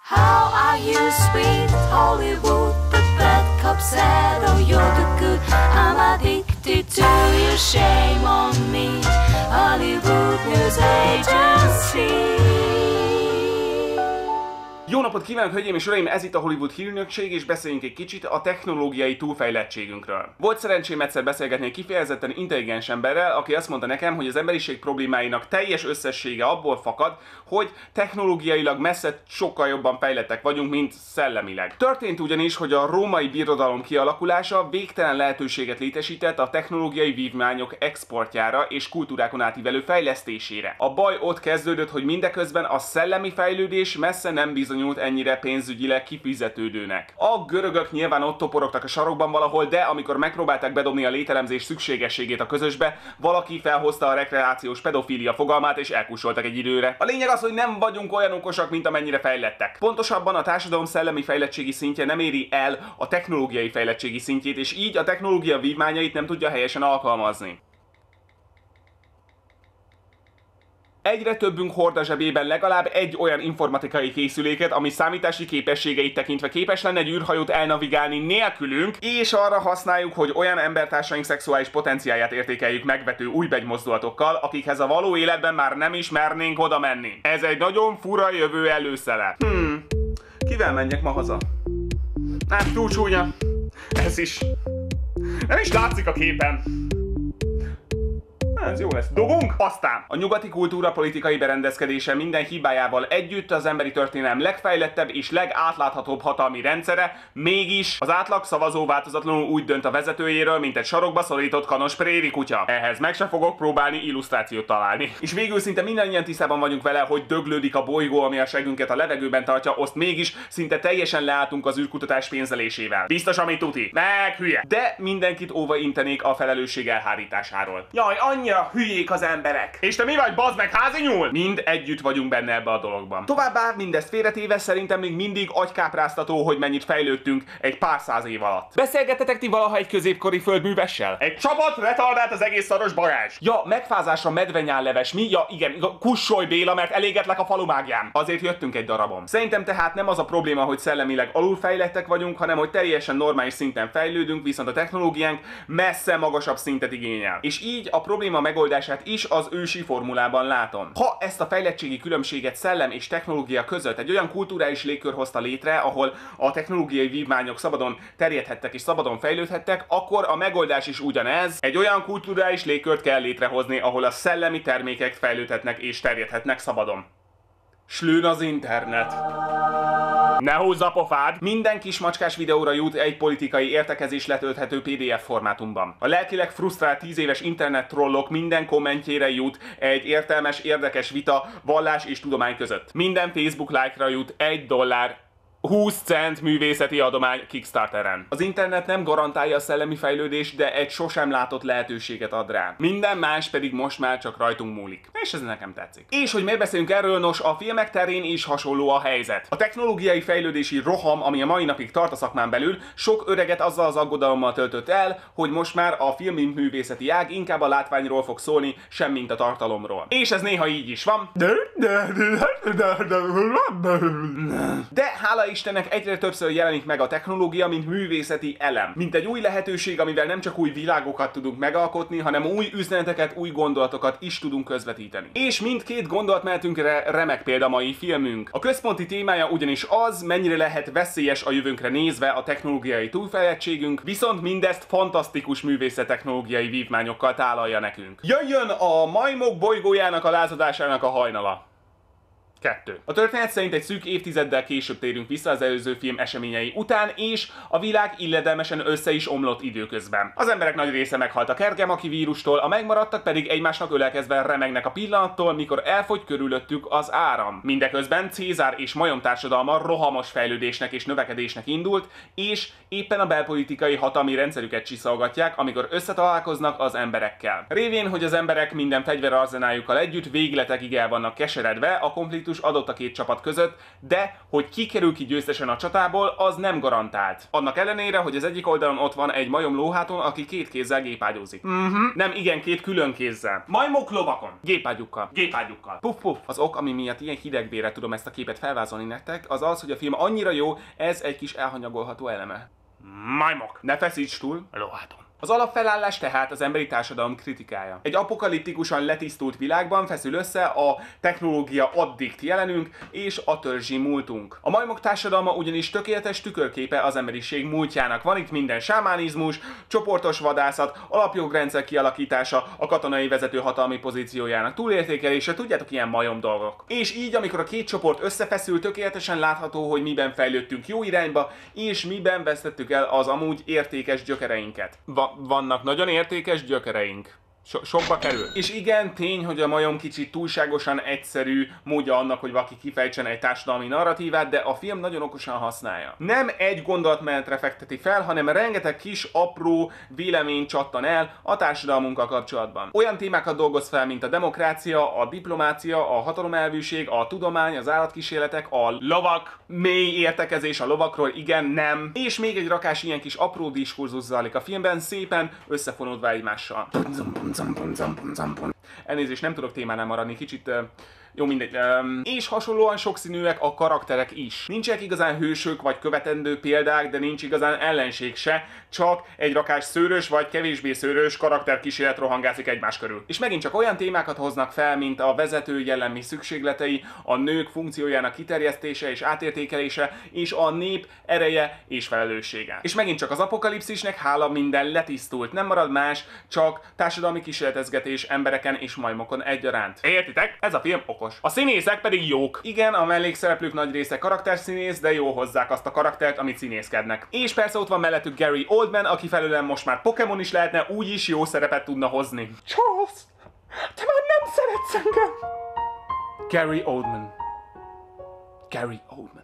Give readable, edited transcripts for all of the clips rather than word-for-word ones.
How are you, sweet Hollywood? The bad cop said, oh, you're the good. I'm addicted to your shame on me. Hollywood News Agency. Jó napot kívánok, hölgyeim és uraim! Ez itt a Hollywood Hírügynökség, és beszéljünk egy kicsit a technológiai túlfejlettségünkről. Volt szerencsém egyszer beszélgetni egy kifejezetten intelligens emberrel, aki azt mondta nekem, hogy az emberiség problémáinak teljes összessége abból fakad, hogy technológiailag messze sokkal jobban fejlettek vagyunk, mint szellemileg. Történt ugyanis, hogy a római birodalom kialakulása végtelen lehetőséget létesített a technológiai vívmányok exportjára és kultúrákon átívelő fejlesztésére. A baj ott kezdődött, hogy mindeközben a szellemi fejlődés messze nem bizonyult ennyire pénzügyileg kifizetődőnek. A görögök nyilván ott toporogtak a sarokban valahol, de amikor megpróbálták bedobni a lételemzés szükségességét a közösbe, valaki felhozta a rekreációs pedofília fogalmát és elkussoltak egy időre. A lényeg az, hogy nem vagyunk olyan okosak, mint amennyire fejlettek. Pontosabban a társadalom szellemi fejlettségi szintje nem éri el a technológiai fejlettségi szintjét, és így a technológia vívmányait nem tudja helyesen alkalmazni. Egyre többünk hord a zsebében legalább egy olyan informatikai készüléket, ami számítási képességeit tekintve képes lenne egy űrhajót elnavigálni nélkülünk, és arra használjuk, hogy olyan embertársaink szexuális potenciáját értékeljük megvető újbegymozdulatokkal, akikhez a való életben már nem is mernénk oda menni. Ez egy nagyon fura jövő előszele. Kivel menjek ma haza? Hát túl csúnya. Ez is. Nem is látszik a képen. Ez jó lesz. Dobunk? Aztán! A nyugati kultúra politikai berendezkedése minden hibájával együtt az emberi történelem legfejlettebb és legátláthatóbb hatalmi rendszere, mégis az átlag szavazó változatlanul úgy dönt a vezetőjéről, mint egy sarokba szorított kanos préri kutya. Ehhez meg sem fogok próbálni illusztrációt találni. És végül szinte mindannyian tisztában vagyunk vele, hogy döglődik a bolygó, ami a segünket a levegőben tartja, azt mégis szinte teljesen leálltunk az űrkutatás pénzelésével. Biztos, ami tuti. Meg hülye. De mindenkit óva intenék a felelősség elhárításáról. Jaj, annyira hülyék az emberek. És te mi vagy, bazd meg, házi nyúl? Mind együtt vagyunk benne ebbe a dologban. Továbbá mindezt félretéve szerintem még mindig agykápráztató, hogy mennyit fejlődtünk egy pár száz év alatt. Beszélgettetek ti valaha egy középkori földművessel? Egy csapat retardált az egész szaros Balázs. Ja, megfázásra medvenyálleves. Mi? Ja, igen, kussolj Béla, mert elégetlek a falumágján. Azért jöttünk egy darabon. Szerintem tehát nem az a probléma, hogy szellemileg alulfejlettek vagyunk, hanem hogy teljesen normális szinten fejlődünk, viszont a technológiánk messze magasabb szintet igényel. És így a probléma megoldását is az ősi formulában látom. Ha ezt a fejlettségi különbséget szellem és technológia között egy olyan kulturális légkör hozta létre, ahol a technológiai vívmányok szabadon terjedhettek és szabadon fejlődhettek, akkor a megoldás is ugyanez. Egy olyan kulturális légkört kell létrehozni, ahol a szellemi termékek fejlődhetnek és terjedhetnek szabadon. Slőn az internet. Ne húzz a pofád! Minden kismacskás videóra jut egy politikai értekezés letölthető PDF formátumban. A lelkileg frusztrált 10 éves internet trollok minden kommentjére jut egy értelmes, érdekes vita vallás és tudomány között. Minden Facebook like-ra jut $1 20 cent művészeti adomány Kickstarteren. Az internet nem garantálja a szellemi fejlődést, de egy sosem látott lehetőséget ad rá. Minden más pedig most már csak rajtunk múlik. És ez nekem tetszik. És hogy miért beszélünk erről, nos, a filmek terén is hasonló a helyzet. A technológiai fejlődési roham, ami a mai napig tart a szakmán belül, sok öreget azzal az aggodalommal töltött el, hogy most már a film mint művészeti ág inkább a látványról fog szólni, semmint a tartalomról. És ez néha így is van. De hála Istennek egyre többször jelenik meg a technológia, mint művészeti elem. Mint egy új lehetőség, amivel nem csak új világokat tudunk megalkotni, hanem új üzeneteket, új gondolatokat is tudunk közvetíteni. És mindkét gondolatmenetünkre remek példa mai filmünk. A központi témája ugyanis az, mennyire lehet veszélyes a jövőnkre nézve a technológiai túlfejlettségünk, viszont mindezt fantasztikus művészettechnológiai vívmányokkal tálalja nekünk. Jöjjön a majmok bolygójának a lázadásának a hajnala. 2. A történet szerint egy szűk évtizeddel később térünk vissza az előző film eseményei után, és a világ illedelmesen össze is omlott időközben. Az emberek nagy része meghalt a kergemaki vírustól, a megmaradtak pedig egymásnak ölelkezve remegnek a pillanattól, mikor elfogy körülöttük az áram. Mindeközben Cézár és majom társadalma rohamos fejlődésnek és növekedésnek indult, és éppen a belpolitikai hatalmi rendszerüket csiszolgatják, amikor összetalálkoznak az emberekkel. Révén, hogy az emberek minden fegyverarzenájukkal együtt végletekig el vannak keseredve, a konfliktus konfliktus adott a két csapat között, de hogy ki kerül ki győztesen a csatából, az nem garantált. Annak ellenére, hogy az egyik oldalon ott van egy majom lóháton, aki két kézzel gépágyúzik. Nem, igen, két külön kézzel. Majmok lovakon. Gépágyukkal. Gépágyukkal. Puff, puff. Az ok, ami miatt ilyen hidegbére tudom ezt a képet felvázolni nektek, az az, hogy a film annyira jó, ez egy kis elhanyagolható eleme. Majmok. Ne feszíts túl a lóháton. Az alapfelállás tehát az emberi társadalom kritikája. Egy apokaliptikusan letisztult világban feszül össze a technológia addikt jelenünk és a törzsi múltunk. A majmok társadalma ugyanis tökéletes tükörképe az emberiség múltjának. Van itt minden sámánizmus, csoportos vadászat, alapjogrendszer kialakítása, a katonai vezető hatalmi pozíciójának túlértékelése, tudjátok, ilyen majom dolgok. És így, amikor a két csoport összefeszül, tökéletesen látható, hogy miben fejlődtünk jó irányba, és miben vesztettük el az amúgy értékes gyökereinket. Vannak nagyon értékes gyökereink. Sokba kerül. És igen, tény, hogy a majom kicsit túlságosan egyszerű módja annak, hogy valaki kifejtsen egy társadalmi narratívát, de a film nagyon okosan használja. Nem egy gondolatmenetre fekteti fel, hanem rengeteg kis, apró vélemény csattan el a társadalmunkkal kapcsolatban. Olyan témákat dolgoz fel, mint a demokrácia, a diplomácia, a hatalomelvűség, a tudomány, az állatkísérletek, a lovak, mély értekezés a lovakról, igen, nem. És még egy rakás ilyen kis apró diskurzus zajlik a filmben, szépen összefonódva egymással. Elnézést, nem tudok témánál maradni, kicsit jó, mindegy. És hasonlóan sokszínűek a karakterek is. Nincsenek igazán hősök vagy követendő példák, de nincs igazán ellenség se, csak egy rakás szőrös vagy kevésbé szőrös karakterkísérlet rohangászik egymás körül. És megint csak olyan témákat hoznak fel, mint a vezető jellemi szükségletei, a nők funkciójának kiterjesztése és átértékelése, és a nép ereje és felelőssége. És megint csak az apokalipszisnek hála minden letisztult, nem marad más, csak társadalmi kísérletezgetés embereken és majmokon egyaránt. Értitek? Ez a film okos. A színészek pedig jók. Igen, a mellékszereplők nagy része karakterszínész, de jól hozzák azt a karaktert, amit színészkednek. És persze ott van mellettük Gary Oldman, aki felőlem most már Pokémon is lehetne, úgyis jó szerepet tudna hozni. Charles, te már nem szeretsz engem! Gary Oldman. Gary Oldman.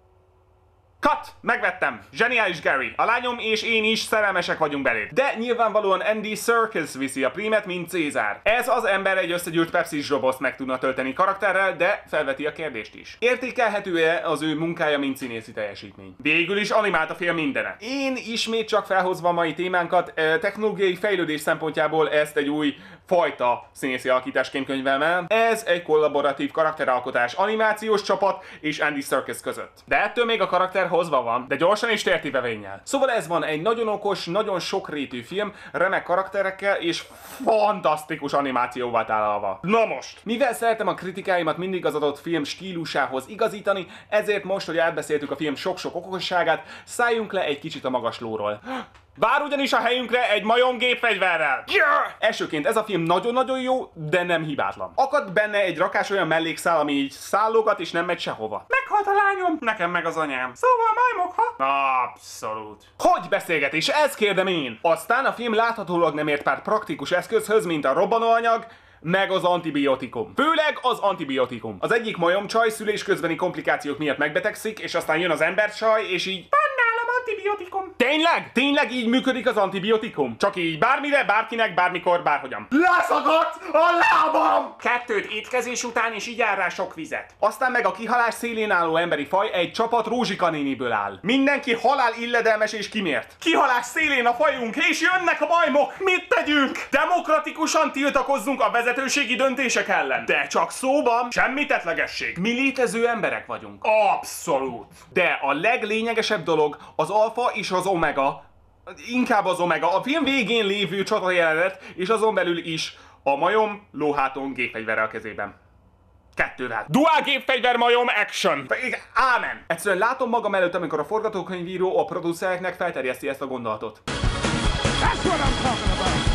Cut! Megvettem! Zseniális Gary! A lányom és én is szerelmesek vagyunk beléd. De nyilvánvalóan Andy Serkis viszi a prímet, mint Cézár. Ez az ember egy összegyűrt Pepsi-s dobozt meg tudna tölteni karakterrel, de felveti a kérdést is. Értékelhető-e az ő munkája, mint színészi teljesítmény? Végül is animált a film mindene. Én ismét csak felhozva a mai témánkat, technológiai fejlődés szempontjából ezt egy új fajta színészi alakításként könyvelem el. Ez egy kollaboratív karakteralkotás animációs csapat és Andy Serkis között. De ettől még a karakter hozva van, de gyorsan és tértívevénnyel. Szóval ez van, egy nagyon okos, nagyon sokrétű film, remek karakterekkel és fantasztikus animációval tálalva. Na most! Mivel szeretem a kritikáimat mindig az adott film stílusához igazítani, ezért most, hogy átbeszéltük a film sok-sok okosságát, szálljunk le egy kicsit a magas lóról. Vár ugyanis a helyünkre egy majom gépfegyverrel! Yeah! Elsőként ez a film nagyon-nagyon jó, de nem hibátlan. Akad benne egy rakás olyan mellékszál, ami így szállogat és nem megy sehova. Meghalt a lányom, nekem meg az anyám. Szóval majmok, ha? Abszolút. Hogy beszélgetés, ezt kérdem én. Aztán a film láthatólag nem ért pár praktikus eszközhöz, mint a robbanóanyag, meg az antibiotikum. Főleg az antibiotikum. Az egyik majomcsaj szülés közbeni komplikációk miatt megbetegszik, és aztán jön az embercsaj, és így... Antibiotikum. Tényleg? Tényleg így működik az antibiotikum? Csak így bármire, bárkinek, bármikor, bárhogyan. Leszakadt a lábam! 2 étkezés után, és így áll rá sok vizet. Aztán meg a kihalás szélén álló emberi faj egy csapat Rózsika néniből áll. Mindenki halál illedelmes és kimért. Kihalás szélén a fajunk, és jönnek a majmok. Mit tegyünk? Demokratikusan tiltakozzunk a vezetőségi döntések ellen. De csak szóban, semmi tettlegesség. Mi létező emberek vagyunk. Abszolút. De a leglényegesebb dolog az alfa és az omega, inkább az omega, a film végén lévő csata jelenet, és azon belül is a majom lóháton gépfegyverrel a kezében. 2-vel. Dual gépfegyver majom action! Ámen! Egyszerűen látom magam előtt, amikor a forgatókönyvíró a producereknek felterjeszti ezt a gondolatot. That's what I'm talking about!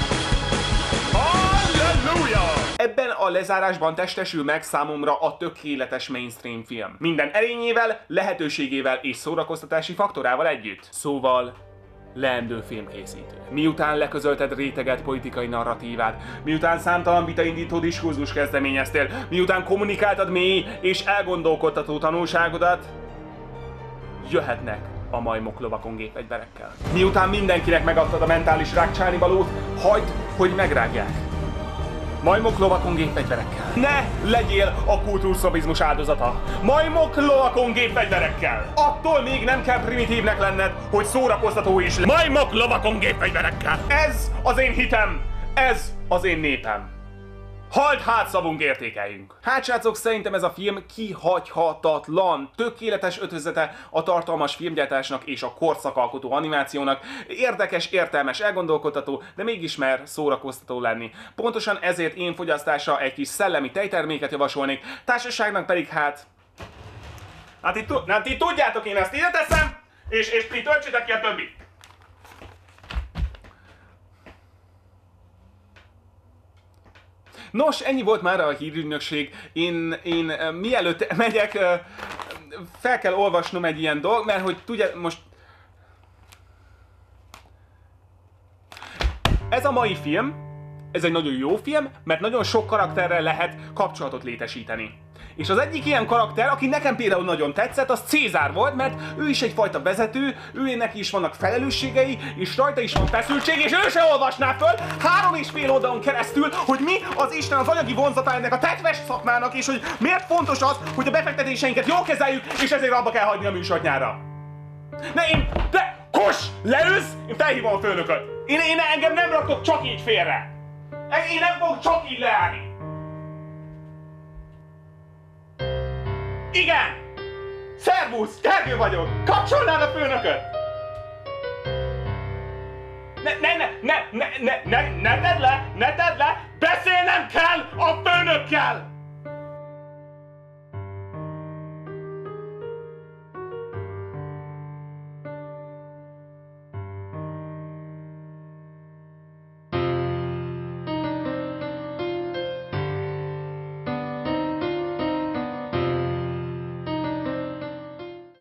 Halleluja! Ebben a lezárásban testesül meg számomra a tökéletes mainstream film. Minden erényével, lehetőségével és szórakoztatási faktorával együtt. Szóval... leendő filmkészítő. Miután leközölted réteget politikai narratívát, miután számtalan vitaindító diskurzus kezdeményeztél, miután kommunikáltad mély és elgondolkodtató tanulságodat, jöhetnek a majmok lovakon gépfegyverekkel. Miután mindenkinek megadtad a mentális rákcsálnivalót, hagyd, hogy megrágják. Majmok lovakon gépfegyverekkel. Ne legyél a kultúrszobizmus áldozata. Majmok lovakon gépfegyverekkel. Attól még nem kell primitívnek lenned, hogy szórakoztató is. Majmok lovakon gépfegyverekkel. Ez az én hitem. Ez az én népem. Halt hátszavunk értékeljünk. Hát srácok, szerintem ez a film kihagyhatatlan. Tökéletes ötvözete a tartalmas filmgyártásnak és a korszakalkotó animációnak. Érdekes, értelmes, elgondolkodtató, de mégis mer szórakoztató lenni. Pontosan ezért én fogyasztásra egy kis szellemi tejterméket javasolnék, társaságnak pedig hát itt tudjátok, én ezt ide teszem, és ti töltsétek ki a többit. Nos, ennyi volt már a hírügynökség. Én mielőtt megyek, fel kell olvasnom egy ilyen dolog, mert hogy tudja, most... Ez a mai film, ez egy nagyon jó film, mert nagyon sok karakterrel lehet kapcsolatot létesíteni. És az egyik ilyen karakter, aki nekem például nagyon tetszett, az Cézár volt, mert ő is egyfajta vezető, neki is vannak felelősségei, és rajta is van feszültség, és ő se olvasná föl 3,5 oldalon keresztül, hogy mi az Isten az anyagi vonzata ennek a tetves szakmának, és hogy miért fontos az, hogy a befektetéseinket jól kezeljük, és ezért abba kell hagyni a műsort nyára. Koss! Leülsz? Én felhívom a főnököt. Engem nem raktok csak így félre. Én nem fogok csak így leállni. Igen! Szervusz! Gergő vagyok! Kapcsolnád a főnököt! Ne tedd le! Beszélnem kell a főnökkel!